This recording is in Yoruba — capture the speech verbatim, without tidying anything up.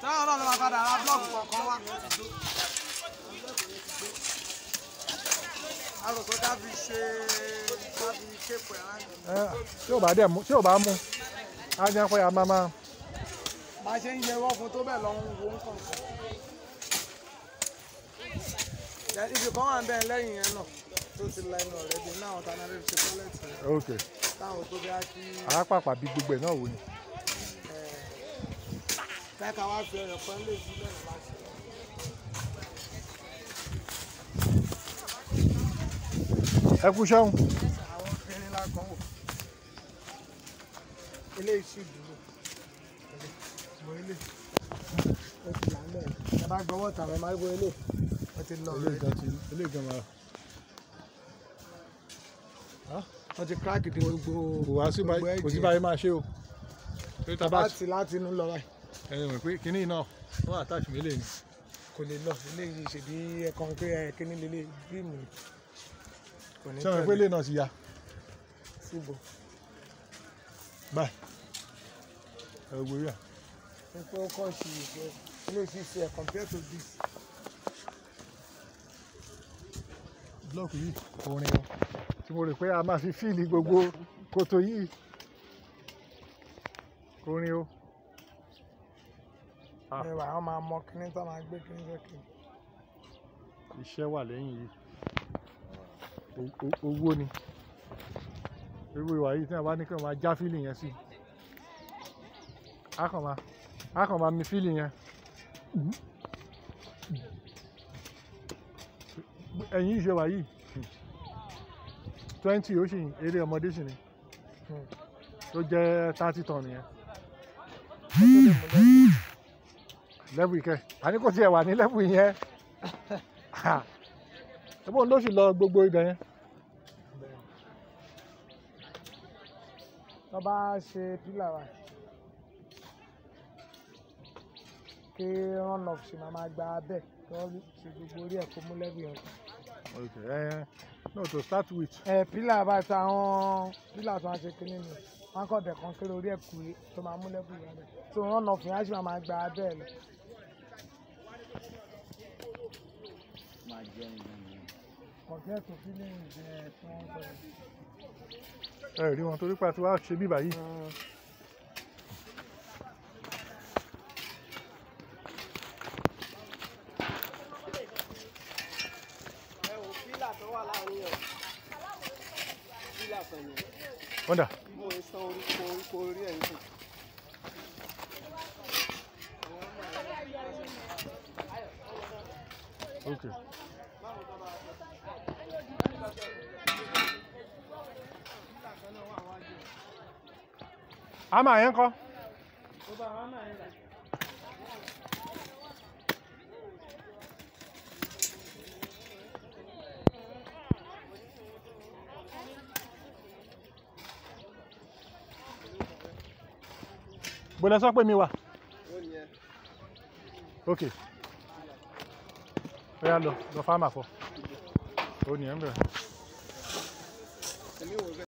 táwọn náà ló máa padà ra blọọkù kọ̀ọ̀kan wá. àròkọ ká fi ṣe ká fi kéèpù ẹ̀ láti. tí ò bá dẹ̀ mú tí ò bá mú á jẹ́ pé a máa máa. bá a ṣe ń yẹ wọ́n fún tó bẹ́ẹ̀ lọ́hún wo ń kàn sí. ibi kan wà ń bẹ́ẹ̀ lẹ́yìn yẹn náà tó ti la ẹnu ọ̀rẹ́ bí náà àwọn tánà lè ṣe tọ́lẹ̀tì rẹ̀. ok táwọn tó bí á kí. àápàpà bí gbogbo ẹ̀ náà wò ni. káàkà wá fi ẹ̀rọ kan lè sí lẹ́nu láti. ẹ kú sẹ́hùn. àwọn obìnrin ńlá kan wò. eléyìí sì dúró. mo ilé ó ti là ń lẹ̀ ẹ bá gbọ́ wọ́ta rẹ̀ máa ń gbọ́ ilé ó ti lọ rẹ̀. ilé ìgbà máa. wọ́n ti kíráàkì tí gbogbo kò wá sí báyìí kò sí báyìí máa ṣe o. bá ti láti inú lọ báyìí. ẹni mọ̀ pé kínní náà wọ́n àtàṣì mi lè ní. kò lè lọ eléyìí ṣe bí ẹ̀kan pé ẹ̀ kíní lélẹ̀ bíìmù kò ní ṣé wọn pé ilé náà ti ya. síbò. báyìí ẹ gbogbo yà. ẹ pé ó kọ́ sí ìfẹ́ eléyìí sì ṣe ẹ̀ compare to this. blọọkù yìí orin o tí mo rò pé a máa fi fíìlì gbogbo kòtò yìí orin o. ẹwà àwọn máa mọ kíní tó máa gbé kíní sókè. iṣẹ́ wà lẹ́yìn yìí owó ni irú ìwà yìí tí wọ́n bá ní kí wọ́n máa já fíìlì yẹn sí á kàn máa á kàn máa mi fíìlì yẹn ẹ̀yìn ìṣe wà yìí twenty ó sì eré ọmọdé sì ni tó jẹ́ thirty ton yẹn lẹ́bù ìkẹ́ àní kò tiẹ̀ wà ní lẹ́bù yẹn ẹ̀bùn ló sì lọ gbogbo ibẹ̀ yẹn. tó bá ṣe pílà wa kí run off ṣe máa máa gba abẹ́ kí wọ́n ṣe gbogbo orí ẹ̀ kó mú lẹ́bù yẹn. ok ẹ no to start with. ẹ pílà bá ta àwọn pílà tó wá ṣe kínní ni wọn kọ dẹ̀ kan kéré orí ẹ̀ kú tó máa mú lẹ́bù yẹn rẹ̀ tó run off yẹn á sì máa máa gba abẹ́ ẹ̀ lọ. ọ̀gá tó fi lè jẹ tí wọ́n bẹ̀rẹ̀. ẹ rí wọn torí pé a ti wá ṣe bíbá yìí. ẹ wò pílà tó wà láàrin ẹ̀ pílà pẹ̀lú. wọ́n dà. mo ń san orúkọ orúkọ orí ẹ̀ ń sìn. ok. àmà yẹn kọ́. bọ́lá sọ pé mi wà. ok. ó yá lọ lọ fáàmà fọ. ó ní ẹ̀ ń bẹ̀rẹ̀.